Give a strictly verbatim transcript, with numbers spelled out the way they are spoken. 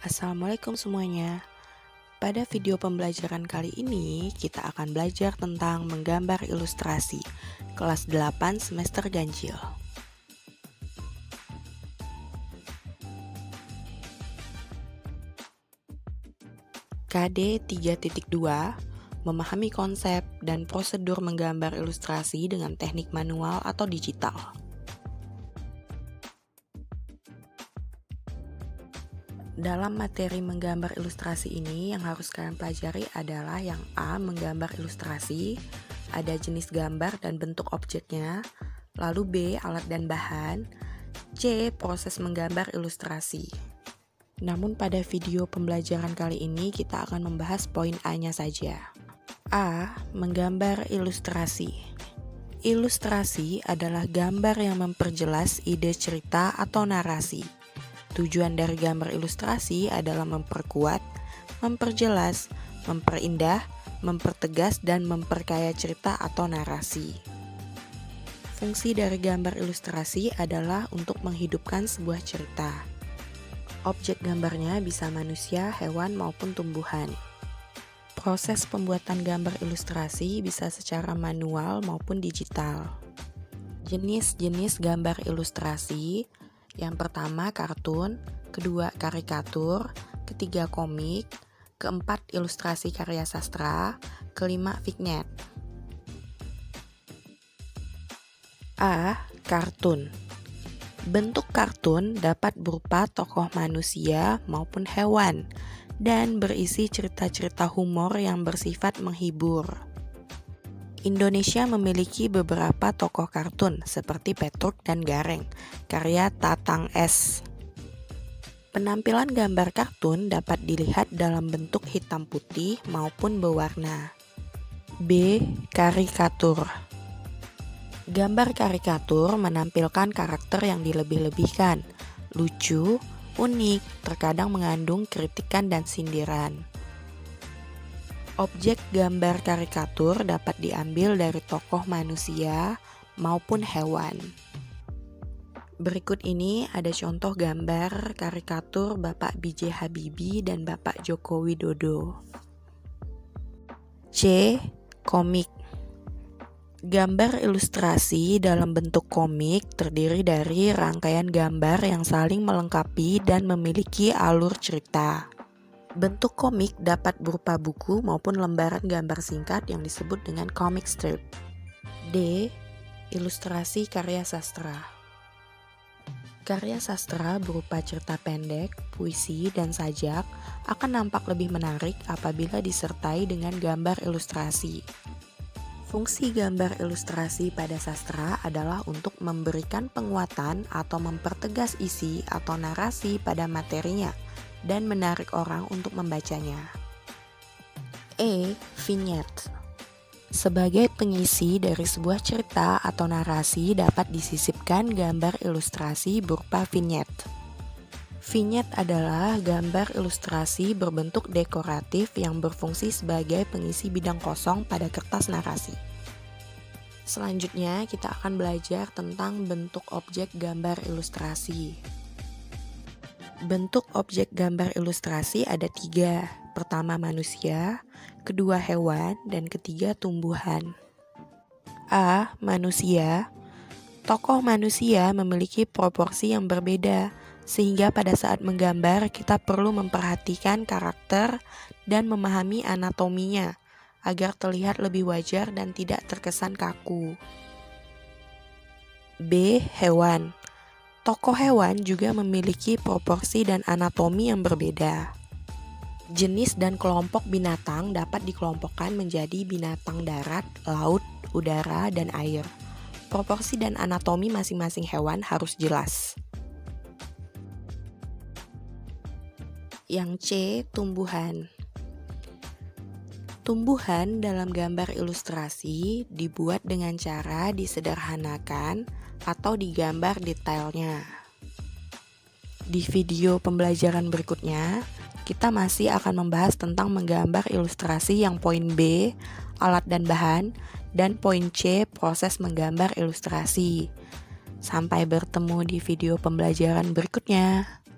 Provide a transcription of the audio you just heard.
Assalamualaikum semuanya. Pada video pembelajaran kali ini, kita akan belajar tentang menggambar ilustrasi, kelas delapan semester ganjil. K D tiga titik dua, memahami konsep dan prosedur menggambar ilustrasi dengan teknik manual atau digital. Dalam materi menggambar ilustrasi ini, yang harus kalian pelajari adalah yang A, menggambar ilustrasi, ada jenis gambar dan bentuk objeknya, lalu B, alat dan bahan, C, proses menggambar ilustrasi. Namun pada video pembelajaran kali ini kita akan membahas poin A-nya saja. A, menggambar ilustrasi. Ilustrasi adalah gambar yang memperjelas ide cerita atau narasi. Tujuan dari gambar ilustrasi adalah memperkuat, memperjelas, memperindah, mempertegas, dan memperkaya cerita atau narasi. Fungsi dari gambar ilustrasi adalah untuk menghidupkan sebuah cerita. Objek gambarnya bisa manusia, hewan, maupun tumbuhan. Proses pembuatan gambar ilustrasi bisa secara manual maupun digital. Jenis-jenis gambar ilustrasi: yang pertama kartun, kedua karikatur, ketiga komik, keempat ilustrasi karya sastra, kelima vignette. A. Kartun. Bentuk kartun dapat berupa tokoh manusia maupun hewan dan berisi cerita-cerita humor yang bersifat menghibur. Indonesia memiliki beberapa tokoh kartun seperti Petruk dan Gareng, karya Tatang S. Penampilan gambar kartun dapat dilihat dalam bentuk hitam putih maupun berwarna. B. Karikatur. Gambar karikatur menampilkan karakter yang dilebih-lebihkan, lucu, unik, terkadang mengandung kritikan dan sindiran. Objek gambar karikatur dapat diambil dari tokoh manusia maupun hewan. Berikut ini ada contoh gambar karikatur Bapak B J Habibie dan Bapak Joko Widodo. C. Komik. Gambar ilustrasi dalam bentuk komik terdiri dari rangkaian gambar yang saling melengkapi dan memiliki alur cerita. Bentuk komik dapat berupa buku maupun lembaran gambar singkat yang disebut dengan comic strip. D. Ilustrasi karya sastra. Karya sastra berupa cerita pendek, puisi, dan sajak akan nampak lebih menarik apabila disertai dengan gambar ilustrasi. Fungsi gambar ilustrasi pada sastra adalah untuk memberikan penguatan atau mempertegas isi atau narasi pada materinya dan menarik orang untuk membacanya. E. Vignette. Sebagai pengisi dari sebuah cerita atau narasi dapat disisipkan gambar ilustrasi berupa vignette. Vignette adalah gambar ilustrasi berbentuk dekoratif yang berfungsi sebagai pengisi bidang kosong pada kertas narasi. Selanjutnya kita akan belajar tentang bentuk objek gambar ilustrasi. Bentuk objek gambar ilustrasi ada tiga. Pertama manusia, kedua hewan, dan ketiga tumbuhan. A. Manusia. Tokoh manusia memiliki proporsi yang berbeda, sehingga pada saat menggambar kita perlu memperhatikan karakter dan memahami anatominya agar terlihat lebih wajar dan tidak terkesan kaku. B. Hewan. Tokoh hewan juga memiliki proporsi dan anatomi yang berbeda. Jenis dan kelompok binatang dapat dikelompokkan menjadi binatang darat, laut, udara, dan air. Proporsi dan anatomi masing-masing hewan harus jelas. Yang C. Tumbuhan. Tumbuhan dalam gambar ilustrasi dibuat dengan cara disederhanakan atau digambar detailnya. Di video pembelajaran berikutnya, kita masih akan membahas tentang menggambar ilustrasi yang poin B, alat dan bahan, dan poin C, proses menggambar ilustrasi. Sampai bertemu di video pembelajaran berikutnya.